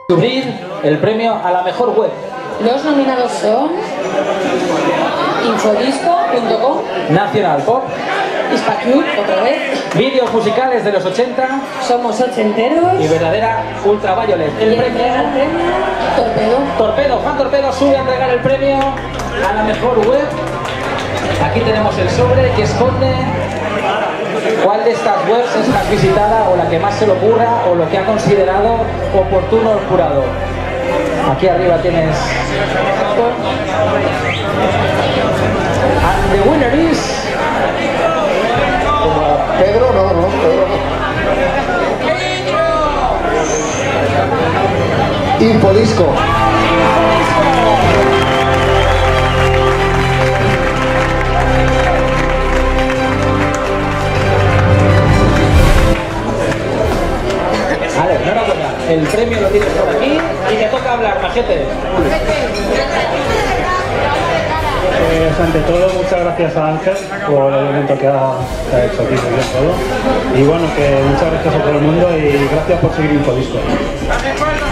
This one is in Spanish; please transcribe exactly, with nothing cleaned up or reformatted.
Descubrir el premio a la mejor web. Los nominados son Infodisco punto com, Nacional Pop, Hispacube, otra vez, vídeos musicales de los ochenta Somos Ochenteros y verdadera Ultraviolet. El y premio el premio Torpedo. Torpedo, Juan Torpedo sube a entregar el premio a la mejor web. Aquí tenemos el sobre que esconde cuál de estas webs es más visitada o la que más se le ocurra o lo que ha considerado oportuno el jurado. Aquí arriba tienes and the winner is Pedro, no, no, Pedro no. Infodisco. Vale, enhorabuena. El premio lo tienes por aquí y te toca hablar, majete. Pues ante todo, muchas gracias a Ángel por el evento que ha, que ha hecho aquí, sobre todo. Y bueno, que muchas gracias a todo el mundo y gracias por seguir Infodisco.